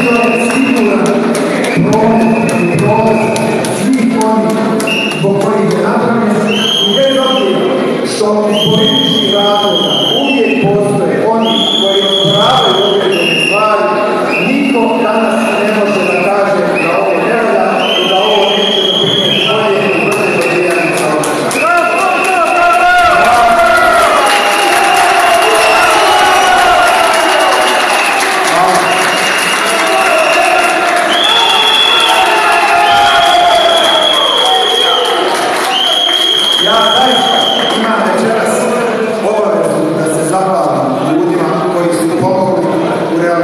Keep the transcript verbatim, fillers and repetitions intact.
je siguran promet i prolaz svih onih zbog kojih je napravljen i bez obzira što iz političkih razloga uvijek